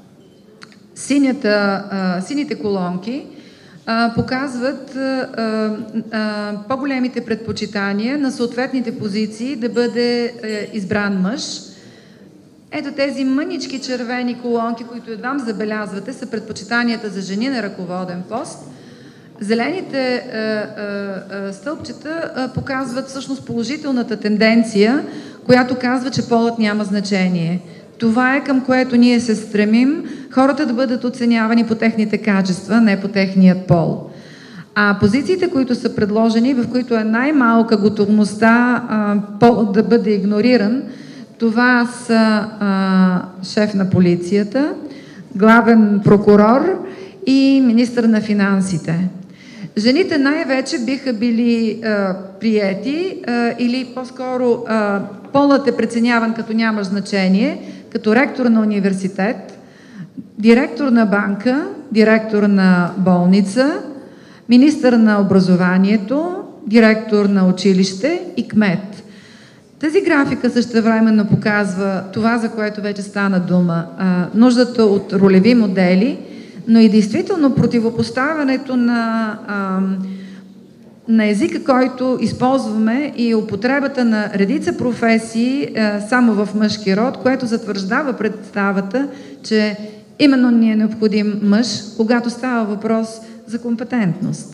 Сините колонки показват по-големите предпочитания на съответните позиции да бъде избран мъж. Ето тези мънички червени колонки, които едвам забелязвате, са предпочитанията за жени на ръководен пост. Зелените стълбчета показват всъщност положителната тенденция, която казва, че полът няма значение. Това е към което ние се стремим, хората да бъдат оценявани по техните качества, не по техният пол. А позициите, които са предложени, в които е най-малка готовността полът да бъде игнориран, това са шеф на полицията, главен прокурор и министър на финансите. Жените най-вече биха били приети или по-скоро полът е преценяван като няма значение, като ректор на университет, директор на банка, директор на болница, министър на образованието, директор на училище и кмет. Тази графика същевременно показва това, за което вече стана дума, нуждата от ролеви модели, но и действително противопоставянето на езика, който използваме и употребата на редица професии само в мъжки род, което затвърждава представата, че именно ни е необходим мъж, когато става въпрос за компетентност.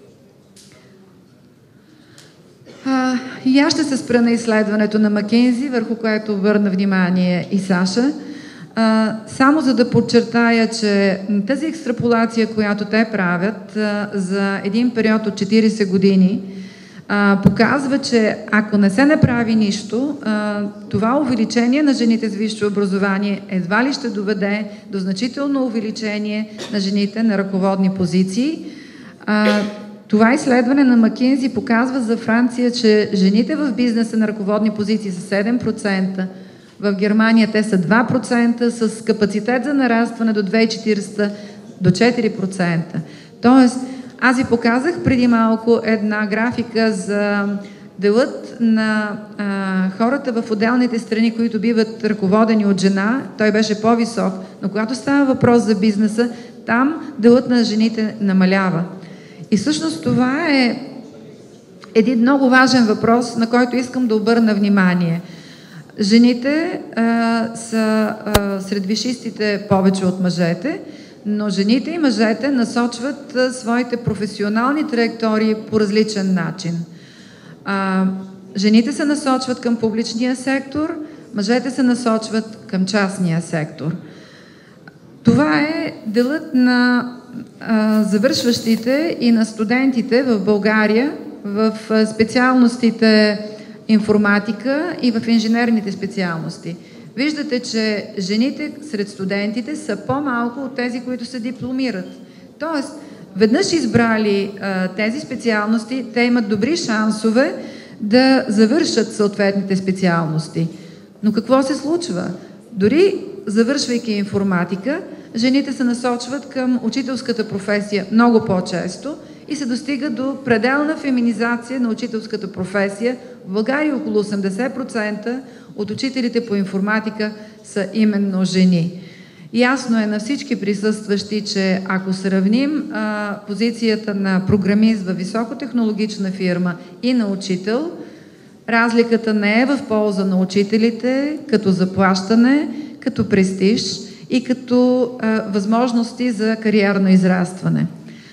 И аз ще се спра на изследването на Макинзи, върху което обърна внимание и Саша. Само за да подчертая, че тази екстраполация, която те правят за един период от 40 години, показва, че ако не се направи нищо, това увеличение на жените с висше образование едва ли ще доведе до значително увеличение на жените на ръководни позиции. Това изследване на Макинзи показва за Франция, че жените в бизнеса на ръководни позиции са 7%, в Германия те са 2%, с капацитет за нарастване до 2040 до 4%. Тоест, аз ви показах преди малко една графика за делът на хората в отделните страни, които биват ръководени от жена. Той беше по-висок, но когато става въпрос за бизнеса, там делът на жените намалява. И всъщност това е един много важен въпрос, на който искам да обърна внимание. Жените са сред висшистите повече от мъжете, но жените и мъжете насочват своите професионални траектории по различен начин. Жените се насочват към публичния сектор, мъжете се насочват към частния сектор. Това е делът на завършващите и на студентите в България в специалностите информатика и в инженерните специалности. Виждате, че жените сред студентите са по-малко от тези, които се дипломират. Тоест, веднъж избрали тези специалности, те имат добри шансове да завършат съответните специалности. Но какво се случва? Дори завършвайки информатика, жените се насочват към учителската професия много по-често и се достига до пределна феминизация на учителската професия. В България около 80% от учителите по информатика са именно жени. Ясно е на всички присъстващи, че ако сравним позицията на програмист във високотехнологична фирма и на учител, разликата не е в полза на учителите като заплащане, като престиж и като възможности за кариерно израстване.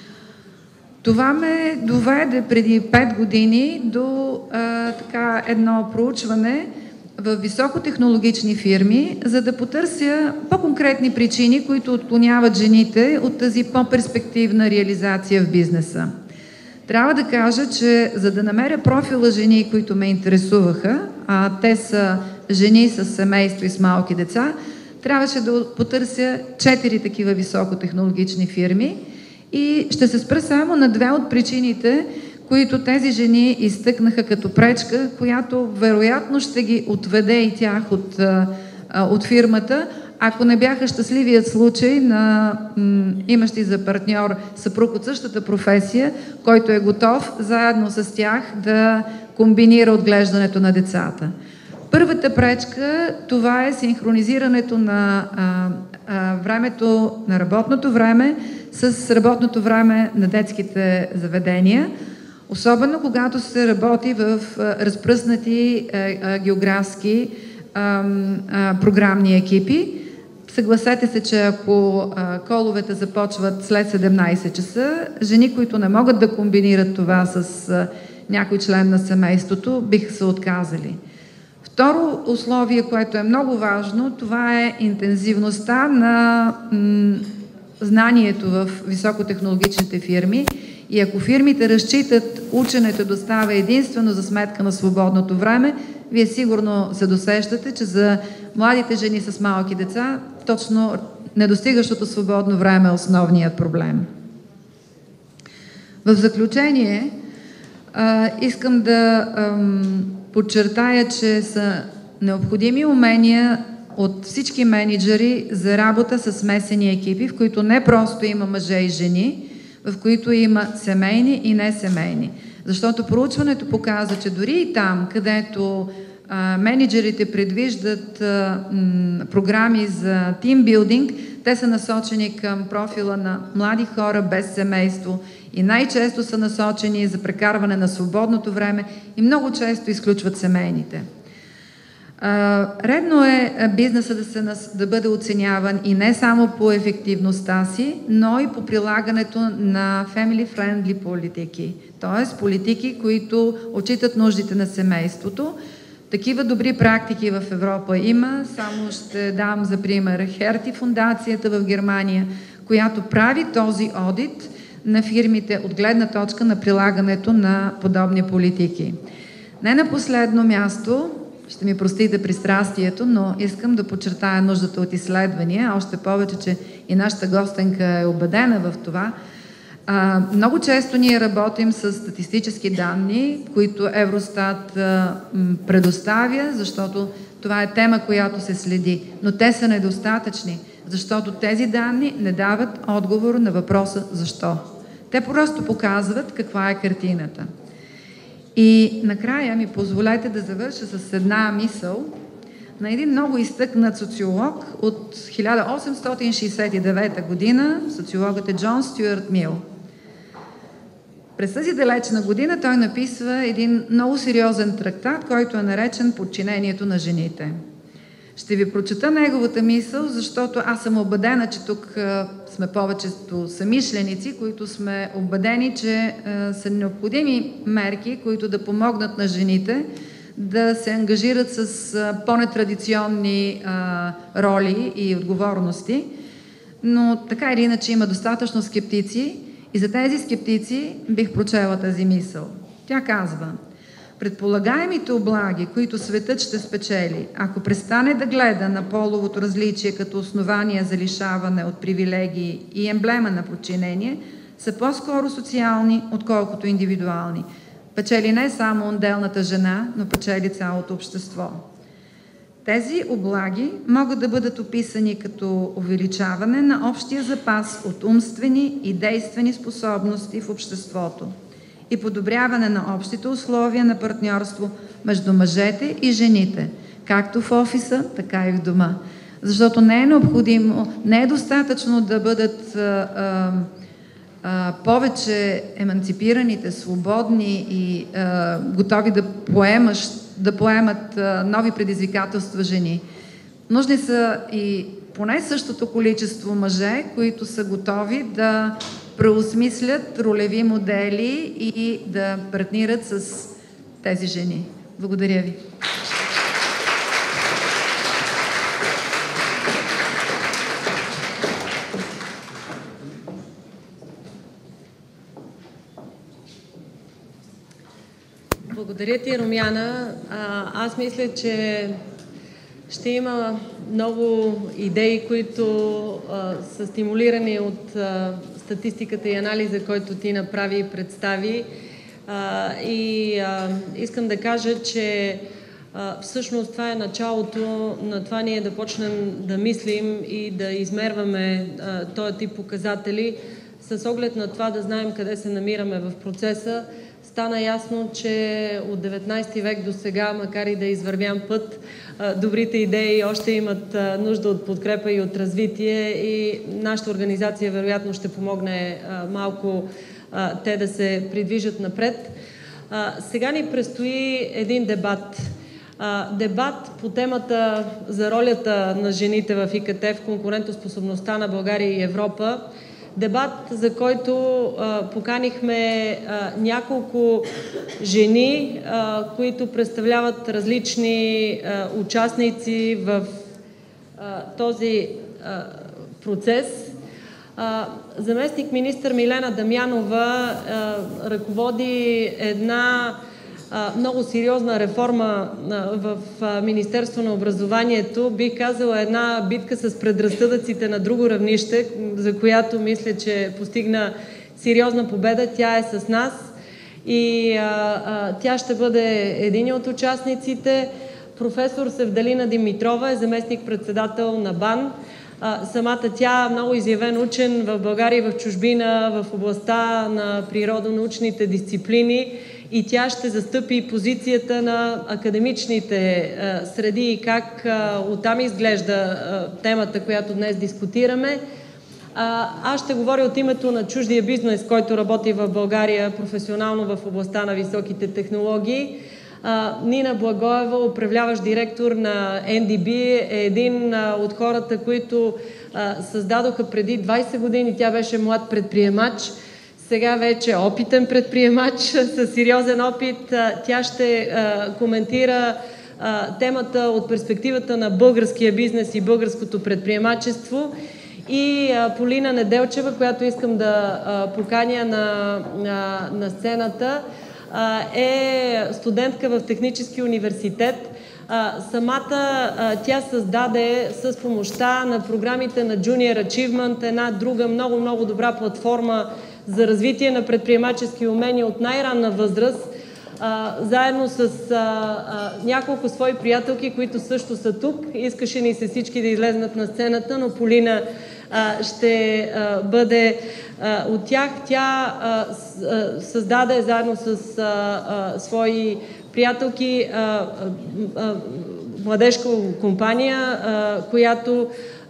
Това ме доведе преди 5 години до едно проучване в високотехнологични фирми, за да потърся по-конкретни причини, които отклоняват жените от тази по-перспективна реализация в бизнеса. Трябва да кажа, че за да намеря профила жени, които ме интересуваха, а те са жени с семейство и с малки деца, трябваше да потърся 4 такива високотехнологични фирми и ще се спра само на 2 от причините, които тези жени изтъкнаха като пречка, която вероятно ще ги отведе и тях от фирмата, ако не бяха щастливият случай на имащи за партньор съпруг от същата професия, който е готов заедно с тях да комбинира отглеждането на децата. Първата пречка, това е синхронизирането на времето, на работното време с работното време на детските заведения, особено когато се работи в разпръснати географски програмни екипи. Съгласете се, че ако коловете започват след 17 часа, жени, които не могат да комбинират това с някой член на семейството, биха се отказали. Второ условие, което е много важно, това е интензивността на знанието в високотехнологичните фирми. И ако фирмите разчитат ученето да става единствено за сметка на свободното време, вие сигурно се досещате, че за младите жени с малки деца точно недостигащото свободно време е основният проблем. В заключение, искам да подчертая, че са необходими умения от всички мениджъри за работа с смесени екипи, в които не просто има мъже и жени, в които има семейни и несемейни. Защото проучването показва, че дори и там, където менеджерите предвиждат програми за тимбилдинг, те са насочени към профила на млади хора без семейство и най-често са насочени за прекарване на свободното време и много често изключват семейните. Редно е бизнеса да бъде оценяван и не само по ефективността си, но и по прилагането на family-friendly политики, т.е. политики, които отчитат нуждите на семейството. Такива добри практики в Европа има, само ще дам за пример Херти фундацията в Германия, която прави този одит на фирмите от гледна точка на прилагането на подобни политики. Не на последно място, ще ми простите пристрастието, но искам да подчертая нуждата от изследвания, още повече, че и нашата гостенка е убедена в това. Много често ние работим с статистически данни, които Евростат предоставя, защото това е тема, която се следи. Но те са недостатъчни, защото тези данни не дават отговор на въпроса защо. Те просто показват каква е картината. И накрая ми позволете да завърша с една мисъл на един много изтъкнат социолог от 1869 година. Социологът е Джон Стюарт Мил. През тази далечна година той написва един много сериозен трактат, който е наречен "Подчинението на жените". Ще ви прочета неговата мисъл, защото аз съм убедена, че тук сме повечето съмишленици, които сме убедени, че са необходими мерки, които да помогнат на жените да се ангажират с по-нетрадиционни роли и отговорности. Но така или иначе има достатъчно скептици и за тези скептици бих прочела тази мисъл. Тя казва: предполагаемите облаги, които светът ще спечели, ако престане да гледа на половото различие като основание за лишаване от привилегии и емблема на подчинение, са по-скоро социални, отколкото индивидуални. Печели не само отделната жена, но печели цялото общество. Тези облаги могат да бъдат описани като увеличаване на общия запас от умствени и действени способности в обществото и подобряване на общите условия на партньорство между мъжете и жените, както в офиса, така и в дома. Защото не е необходимо, не е достатъчно да бъдат повече еманципираните, свободни и готови да поемат нови предизвикателства жени. Нужни са и поне същото количество мъже, които са готови да преосмислят ролеви модели и да партнират с тези жени. Благодаря ви. Благодаря ти, Румяна. Аз мисля, че ще има много идеи, които са стимулирани от статистиката и анализа, който ти направи и представи. Искам да кажа, че всъщност това е началото на това ние да почнем да мислим и да измерваме този тип показатели с оглед на това да знаем къде се намираме в процеса. Стана ясно, че от 19 век до сега, макар и да е извървян път, добрите идеи още имат нужда от подкрепа и от развитие и нашата организация вероятно ще помогне малко те да се придвижат напред. Сега ни предстои един дебат. Дебат по темата за ролята на жените в ИКТ в конкурентоспособността на България и Европа. Дебат, за който поканихме няколко жени, които представляват различни участници в този процес. Заместник министър Милена Дамянова ръководи една много сериозна реформа в Министерство на образованието. Бих казала една битка с предразсъдъците на друго равнище, за която мисля, че постигна сериозна победа. Тя е с нас и тя ще бъде един от участниците. Професор Севдалина Димитрова е заместник-председател на БАН. Самата тя е много изявен учен в България и в чужбина в областта на природонаучните дисциплини и тя ще застъпи позицията на академичните среди и как оттам изглежда темата, която днес дискутираме. Аз ще говоря от името на чуждия бизнес, който работи в България професионално в областта на високите технологии. Нина Благоева, управляващ директор на NDB, е един от хората, които създадоха преди 20 години. Тя беше млад предприемач, сега вече опитен предприемач с сериозен опит. Тя ще коментира темата от перспективата на българския бизнес и българското предприемачество. И Полина Неделчева, която искам да поканя на сцената, е студентка в Технически университет. Самата тя създаде с помощта на програмите на Junior Achievement една друга много добра платформа за развитие на предприемачески умения от най-ранна възраст, заедно с няколко свои приятелки, които също са тук. Искаше ни се всички да излезнат на сцената, но Полина ще бъде от тях. Тя създаде заедно с свои приятелки младежка компания, която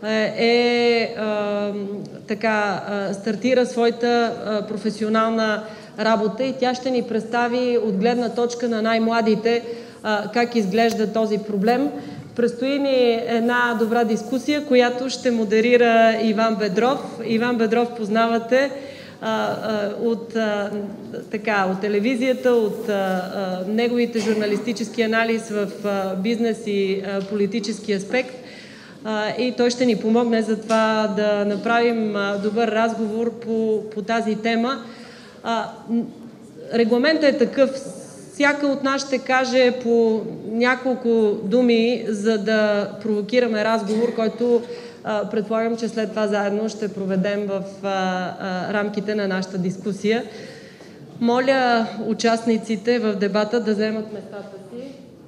стартира своята професионална работа и тя ще ни представи от гледна точка на най-младите как изглежда този проблем. Предстои ни една добра дискусия, която ще модерира Иван Бедров. Иван Бедров познавате от телевизията, от неговите журналистически анализ в бизнес и политически аспект. И той ще ни помогне за това да направим добър разговор по тази тема. Регламентът е такъв. Всяка от нас ще каже по няколко думи, за да провокираме разговор, който предполагам, че след това заедно ще проведем в рамките на нашата дискусия. Моля участниците в дебата да вземат местата си.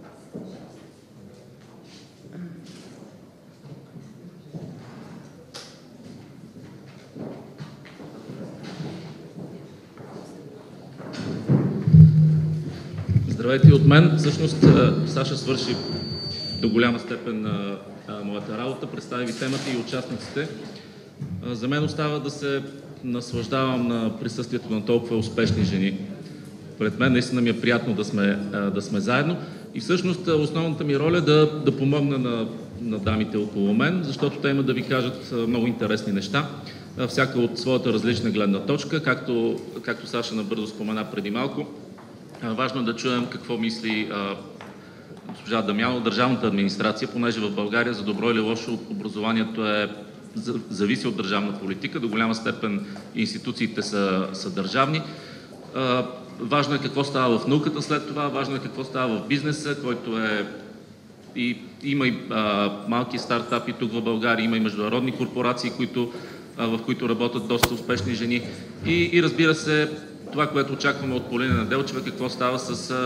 Здравейте от мен. Всъщност Саша свърши до голяма степен моята работа, представи ви темата и участниците. За мен остава да се наслаждавам на присъствието на толкова успешни жени. Пред мен наистина ми е приятно да сме заедно и всъщност основната ми роля е да помогна на дамите около мен, защото те имат да ви кажат много интересни неща, всяка от своята различна гледна точка, както Саша набързо спомена преди малко. Важно е да чуем какво мисли госпожа Дамянова, държавната администрация, понеже в България за добро или лошо образованието зависи от държавна политика. До голяма степен институциите са държавни. Важно е какво става в науката след това, важно е какво става в бизнеса, който има и малки стартапи тук в България, има и международни корпорации, в които работят доста успешни жени. И разбира се, това, което очакваме от Полина Неделчева, какво става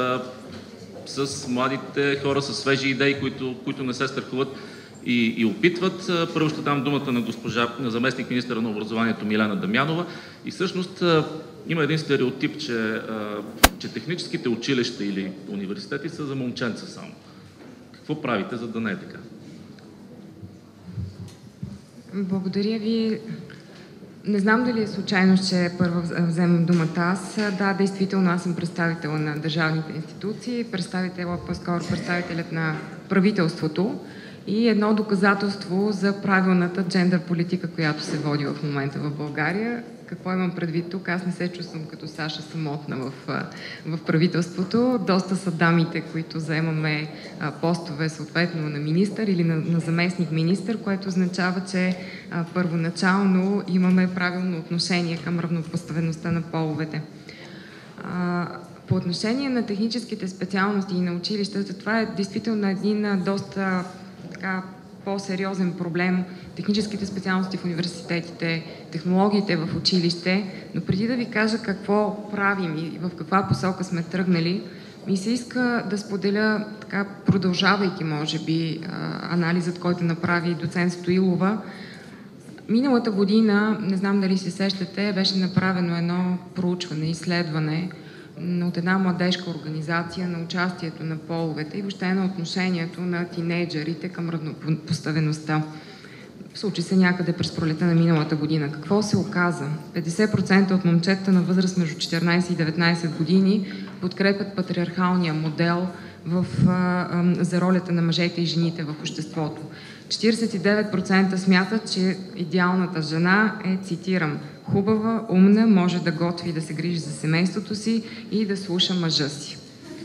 с младите хора, с свежи идеи, които не се страхуват и опитват. Първо ще дам думата на заместник министъра на образованието Милена Дамянова. И всъщност има един стереотип, че техническите училища или университети са за момченца само. Какво правите, за да не е така? Благодаря ви. Не знам дали е случайно, че първо вземам думата аз. Да, действително аз съм представител на държавните институции, по-скоро представителят на правителството и едно доказателство за правилната джендър политика, която се води в момента в България. Какво имам предвид тук? Аз не се чувствам като Саша самотна в правителството. Доста са дамите, които заемаме постове съответно на министър или на заместник министър, което означава, че първоначално имаме правилно отношение към равнопоставеността на половете. По отношение на техническите специалности и на училищата, това е действително един доста по-сериозен проблем. Техническите специалности в университетите, технологиите в училище, но преди да ви кажа какво правим и в каква посока сме тръгнали, ми се иска да споделя, продължавайки, може би, анализът, който направи доцент Стоилова. Миналата година, не знам дали се сещате, беше направено едно проучване, изследване от една младежка организация на участието на половете и въобще на отношението на тинейджерите към равнопоставеността. Случи се някъде през пролета на миналата година. Какво се оказа? 50% от момчетата на възраст между 14 и 19 години подкрепят патриархалния модел за ролята на мъжете и жените в обществото. 49% смятат, че идеалната жена е, цитирам, хубава, умна, може да готви и да се грижи за семейството си и да слуша мъжа си.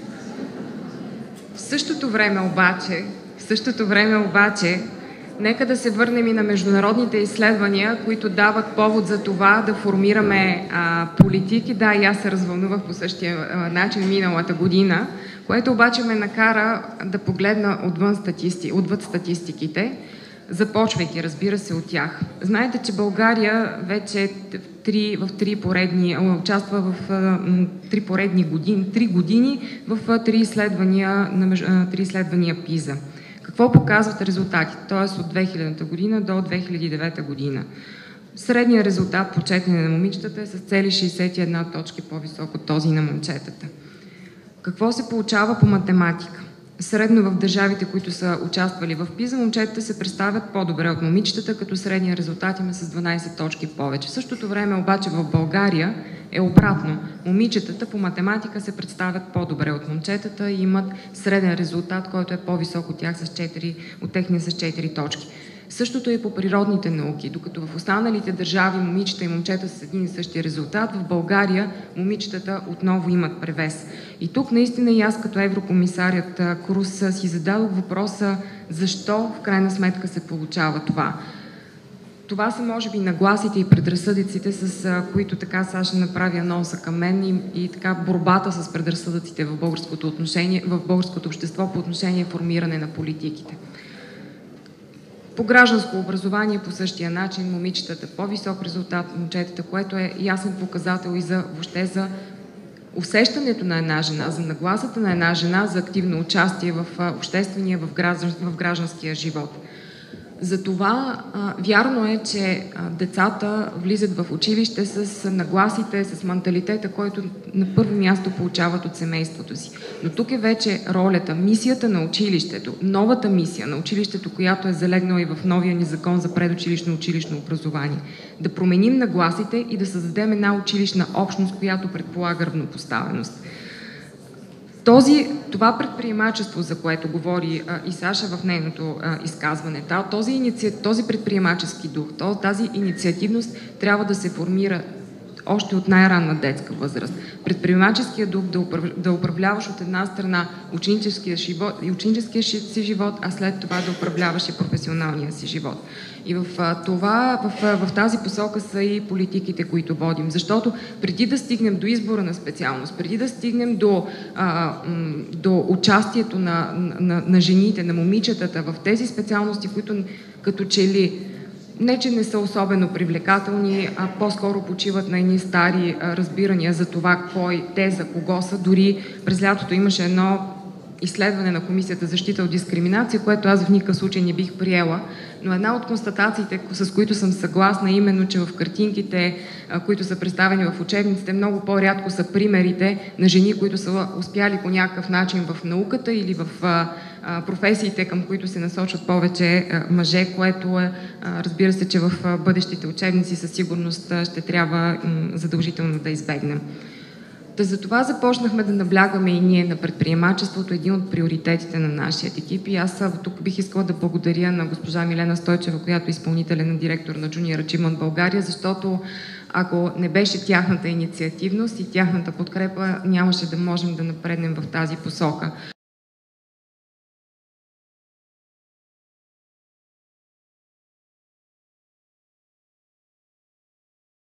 В същото време обаче, нека да се върнем и на международните изследвания, които дават повод за това да формираме политики. Да, и аз се развълнувах по същия начин миналата година, което обаче ме накара да погледна отвъд статистиките, започвайки, разбира се, от тях. Знаете, че България вече участва в 3 години в 3 изследвания ПИЗа. Какво показват резултатите? Т.е. от 2000 година до 2009 година. Средният резултат по четене на момичетата е с цели 61 точки по-висок от този на момчетата. Какво се получава по математика? Средно в държавите, които са участвали в ПИЗа, момчетата се представят по-добре от момичетата, като средният резултат им е с 12 точки повече. В същото време обаче в България е обратно. Момичетата по математика се представят по-добре от момчетата и имат среден резултат, който е по-висок от техния с 4 точки. Същото е по природните науки. Докато в останалите държави момичета и момчета с един и същия резултат, в България момичетата отново имат превес. И тук наистина и аз като еврокомисарят Круз си зададох въпроса защо в крайна сметка се получава това. Това са може би нагласите и предразсъдиците, с които така Саша направи анонса към мен и така борбата с предразсъдъците в българското общество по отношение формиране на политиките. По гражданско образование по същия начин момичетата по-висок резултат от момчетата, което е ясен показател и въобще за усещането на една жена, за нагласата на една жена за активно участие в обществения, в гражданския живот. Затова вярно е, че децата влизат в училище с нагласите, с менталитета, който на първо място получават от семейството си. Но тук е вече ролята, мисията на училището, новата мисия на училището, която е залегнала и в новия ни закон за предучилищно и училищно образование. Да променим нагласите и да създадем една училищна общност, която предполага равнопоставеност. Това предприемачество, за което говори и Саша в нейното изказване, този предприемачески дух, тази инициативност трябва да се формира още от най-ранна детска възраст. Предприемаческия дух да управляваш от една страна ученическия си живот, а след това да управляваш и професионалния си живот. И в тази посока са и политиките, които водим. Защото преди да стигнем до избора на специалност, преди да стигнем до участието на жените, на момичетата в тези специалности, които като че ли не, че не са особено привлекателни, а по-скоро почиват на едни стари разбирания за това кой, те, за кого са. Дори през лятото имаше едно изследване на Комисията за защита от дискриминация, което аз в никакъв случай не бих приела. Но една от констатациите, с които съм съгласна, е именно, че в картинките, които са представени в учебниците, много по-рядко са примерите на жени, които са успяли по някакъв начин в науката или в професиите, към които се насочват повече мъже, което разбира се, че в бъдещите учебници със сигурност ще трябва задължително да избегнем. За това започнахме да наблягаме и ние на предприемачеството, един от приоритетите на нашия екип. И аз тук бих искала да благодаря на госпожа Милена Стойчева, която е изпълнителен директор на Junior Achievement България, защото ако не беше тяхната инициативност и тяхната подкрепа, нямаше да можем да напреднем в тази посока.